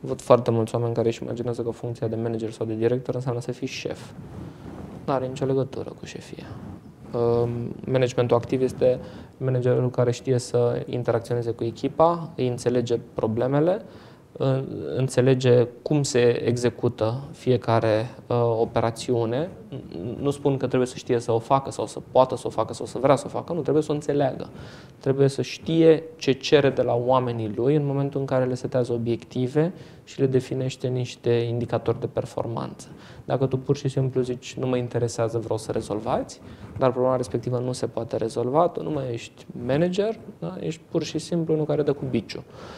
Văd foarte mulți oameni care își imaginează că funcția de manager sau de director înseamnă să fii șef. Nu are nicio legătură cu șefia. Managementul activ este managerul care știe să interacționeze cu echipa, îi înțelege problemele, înțelege cum se execută fiecare operațiune. Nu spun că trebuie să știe să o facă sau să poată să o facă sau să vrea să o facă, nu, trebuie să o înțeleagă. Trebuie să știe ce cere de la oamenii lui în momentul în care le setează obiective și le definește niște indicatori de performanță. Dacă tu pur și simplu zici, nu mă interesează, vreau să rezolvați, dar problema respectivă nu se poate rezolva, tu nu mai ești manager, da? Ești pur și simplu unul care dă cu biciul.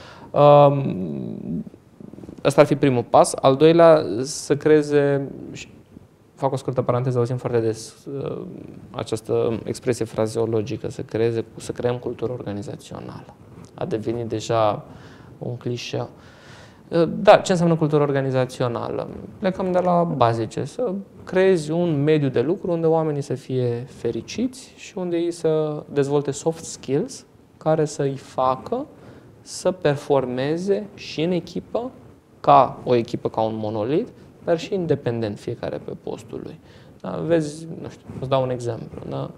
Ăsta ar fi primul pas. Al doilea, să creeze, fac o scurtă paranteză, auzim foarte des această expresie frazeologică, să creăm cultură organizațională. A devenit deja un clișeu. Da, ce înseamnă cultură organizațională? Plecăm de la bazice, să creezi un mediu de lucru unde oamenii să fie fericiți și unde ei să dezvolte soft skills care să-i facă să performeze și în echipă, ca o echipă, ca un monolit, dar și independent, fiecare pe postul lui. Da? Vezi, nu știu, îți dau un exemplu. Da?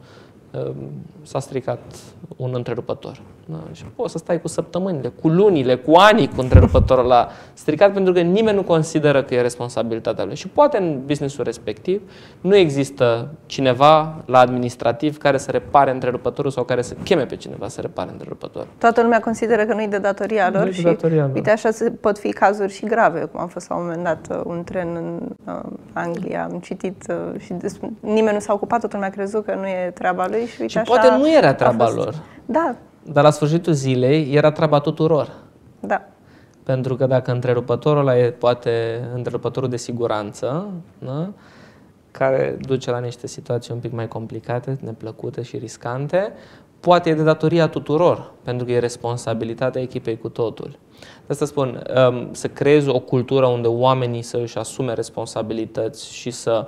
S-a stricat un întrerupător. Da? Și poți să stai cu săptămânile, cu lunile, cu anii cu întrerupătorul ăla stricat, pentru că nimeni nu consideră că e responsabilitatea lui. Și poate în businessul respectiv nu există cineva la administrativ care să repare întrerupătorul sau care să cheme pe cineva să repare întrerupătorul. Toată lumea consideră că nu e de datoria lor și uite, așa pot fi cazuri și grave, cum a fost la un moment dat un tren în Anglia, am citit și nimeni nu s-a ocupat, toată lumea a crezut că nu e treaba lui și uite, și așa poate nu era treaba lor. Da. Dar la sfârșitul zilei era treaba tuturor. Da. Pentru că dacă întrerupătorul ăla e poate întrerupătorul de siguranță, da? Care duce la niște situații un pic mai complicate, neplăcute și riscante, poate e de datoria tuturor, pentru că e responsabilitatea echipei cu totul. De asta spun, să creezi o cultură unde oamenii să își asume responsabilități și să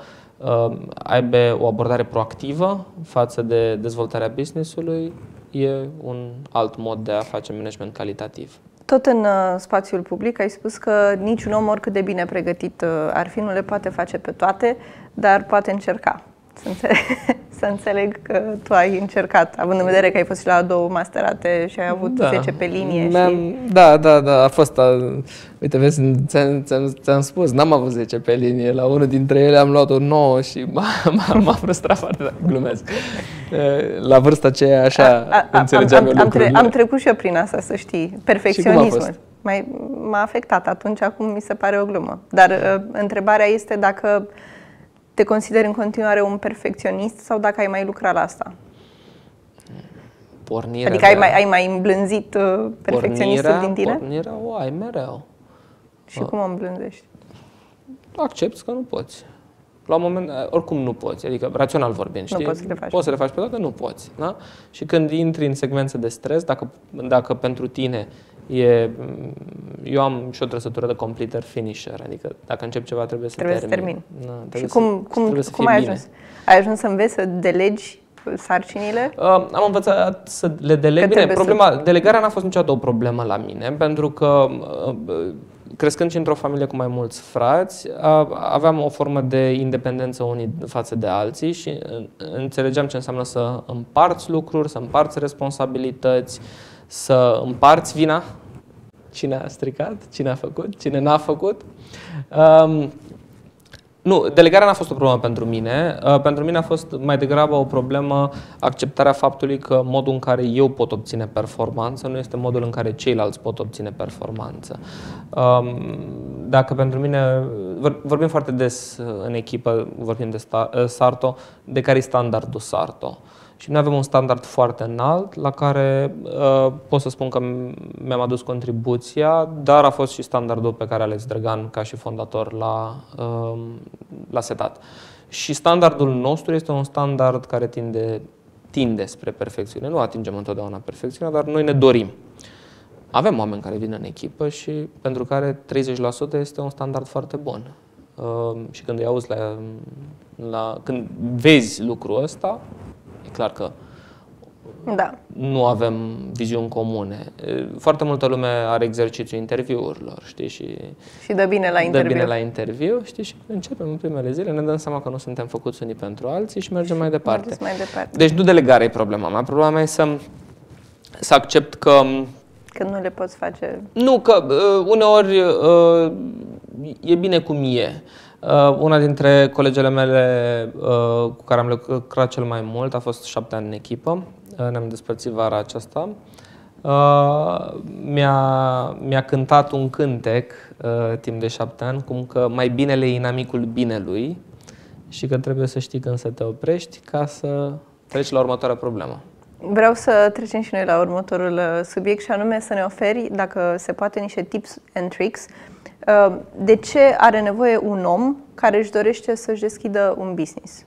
aibă o abordare proactivă față de dezvoltarea business-ului, e un alt mod de a face management calitativ. Tot în spațiul public ai spus că niciun om, oricât de bine pregătit ar fi, nu le poate face pe toate, dar poate încerca. Să înțeleg că tu ai încercat, având în vedere că ai fost și la 2 masterate și ai avut 10 pe linie. Da, a fost. Uite, vezi, ți-am spus, n-am avut 10 pe linie. La unul dintre ele am luat o 9 și m-a frustrat foarte tare. Glumesc. La vârsta aceea, așa, înțelegeam eu lucrurile. Am trecut și eu prin asta, să știi. Perfecționismul. M-a afectat atunci, acum mi se pare o glumă. Dar întrebarea este dacă te consideri în continuare un perfecționist sau dacă ai mai lucrat la asta? Adică ai mai îmblânzit perfecționistul din tine? Pornirea o ai mereu. Și cum o îmblânzești? Accepți că nu poți. La un moment, oricum nu poți, adică rațional vorbind, știi? Poți să le faci pe toate, nu poți. Da? Și când intri în secvențe de stres, dacă pentru tine eu am și o trăsătură de completer finisher, adică dacă încep ceva trebuie să termin. Și cum ai ajuns? Ai ajuns să înveți să delegi sarcinile? Am învățat să le deleg. Bine, delegarea n-a fost niciodată o problemă la mine, pentru că crescând și într-o familie cu mai mulți frați, aveam o formă de independență unii față de alții și înțelegeam ce înseamnă să împarți lucruri, să împarți responsabilități, să împarți vina. Cine a stricat, cine a făcut, cine n-a făcut. Nu, delegarea n-a fost o problemă pentru mine. Pentru mine a fost mai degrabă o problemă acceptarea faptului că modul în care eu pot obține performanță nu este modul în care ceilalți pot obține performanță. Dacă pentru mine, vorbim foarte des în echipă, vorbim de Sarto, de care e standardul Sarto. Și noi avem un standard foarte înalt la care pot să spun că mi-am adus contribuția, dar a fost și standardul pe care Alex Drăgan, ca și fondator, l-a setat. Și standardul nostru este un standard care tinde spre perfecțiune. Nu atingem întotdeauna perfecțiunea, dar noi ne dorim. Avem oameni care vin în echipă și pentru care 30% este un standard foarte bun. Și când îi auzi când vezi lucrul ăsta, e clar că Da. nu avem viziuni comune. Foarte multă lume are exercițiul interviurilor, știi, și dă bine la interviu. Dă bine la interviu, știi, și începem în primele zile, ne dăm seama că nu suntem făcuți unii pentru alții și mergem mai departe. Deci nu delegarea e problema mea. Problema mea e să accept că nu le poți face. Nu, că uneori e bine cum e. Una dintre colegele mele cu care am lucrat cel mai mult a fost 7 ani în echipă. Ne-am despărțit vara aceasta. Mi-a cântat un cântec timp de 7 ani, cum că mai binele e inamicul binelui și că trebuie să știi când să te oprești ca să treci la următoarea problemă. Vreau să trecem și noi la următorul subiect și anume să ne oferi, dacă se poate, niște tips and tricks. De ce are nevoie un om care își dorește să-și deschidă un business?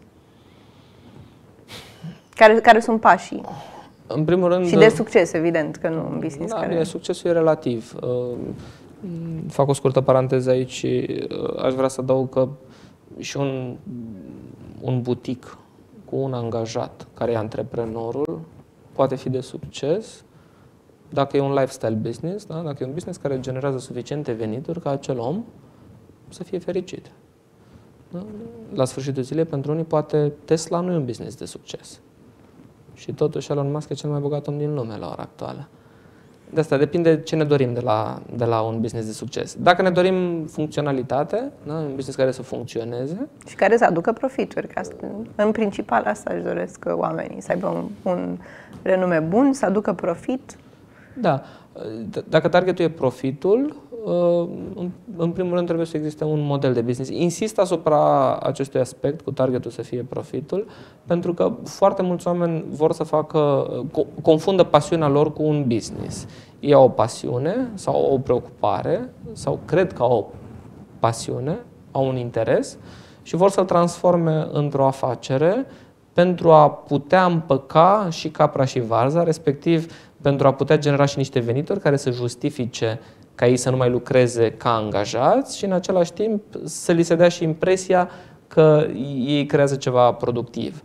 Care sunt pașii? În primul rând... Și de succes, evident, că nu un business care... Bine, succesul e relativ. Fac o scurtă paranteză aici și aș vrea să adaug că și un butic cu un angajat care e antreprenorul poate fi de succes dacă e un lifestyle business, da? Dacă e un business care generează suficiente venituri ca acel om să fie fericit. Da? La sfârșitul zilei, pentru unii, poate Tesla nu e un business de succes. Și totuși Elon Musk e cel mai bogat om din lume la ora actuală. De asta depinde ce ne dorim de la un business de succes. Dacă ne dorim funcționalitate, da? Un business care să funcționeze. Și care să aducă profituri. Că asta, în principal asta își doresc oamenii, să aibă un renume bun, să aducă profit. Da. Dacă targetul e profitul, în primul rând trebuie să existe un model de business. Insist asupra acestui aspect, cu targetul să fie profitul, pentru că foarte mulți oameni vor să confundă pasiunea lor cu un business. Ei au o pasiune sau o preocupare sau cred că au o pasiune, au un interes și vor să-l transforme într-o afacere pentru a putea împăca și capra și varza, respectiv pentru a putea genera și niște venituri care să justifice ca ei să nu mai lucreze ca angajați și în același timp să li se dea și impresia că ei creează ceva productiv.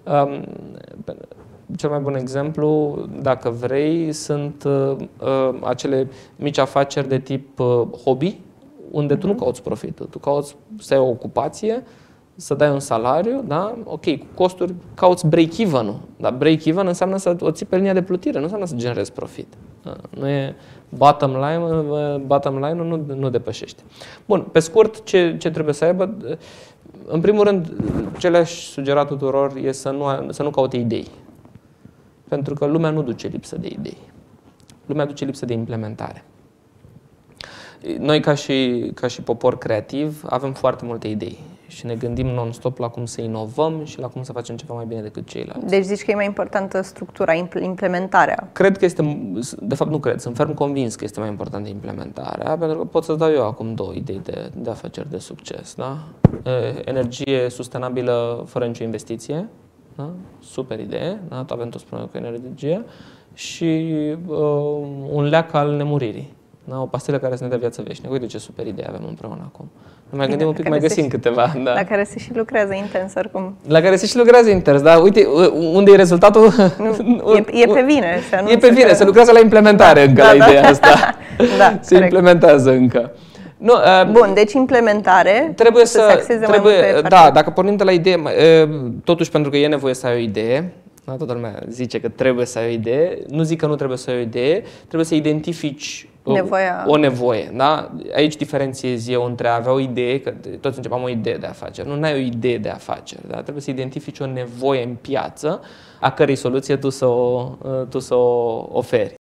Cel mai bun exemplu, dacă vrei, sunt acele mici afaceri de tip hobby, unde tu nu cauți profitul, tu cauți să ai o ocupație, să dai un salariu, da? Ok, cu costuri cauți break-even-ul, dar break-even înseamnă să o ții pe linia de plutire, nu înseamnă să generezi profit. Da? Nu e bottom line-ul nu depășește. Bun, pe scurt, ce trebuie să aibă? În primul rând, ce le-aș sugera tuturor e să nu caute idei. Pentru că lumea nu duce lipsă de idei. Lumea duce lipsă de implementare. Noi, ca și popor creativ, avem foarte multe idei și ne gândim non-stop la cum să inovăm și la cum să facem ceva mai bine decât ceilalți. Deci zici că e mai importantă structura, implementarea. Cred că de fapt nu cred, sunt ferm convins că este mai importantă implementarea, pentru că pot să dau eu acum 2 idei de afaceri de succes. Da? Energie sustenabilă fără nicio investiție, da? Super idee, da? Avem toți probleme cu energie și un leac al nemuririi. Da, o pastilă care să ne dea viață veșnică. Uite ce super idee avem împreună acum. Ne mai gândim un pic, mai găsim câteva. Da. La care se și lucrează intens oricum. La care se și lucrează intens, dar uite, unde e rezultatul? E pe bine. E pe bine, se lucrează la implementare încă la ideea asta. Da, se implementează încă. Nu, bun, deci implementare trebuie să se axeze mai mult pe da, dacă pornim de la idee, totuși pentru că e nevoie să ai o idee, da, toată lumea zice că trebuie să ai o idee, nu zic că nu trebuie să ai o idee, trebuie să identifici o nevoie. Da? Aici diferențiez eu între a avea o idee, că toți începem o idee de afaceri. Nu ai o idee de afaceri. Da? Trebuie să identifici o nevoie în piață a cărei soluție tu să o oferi.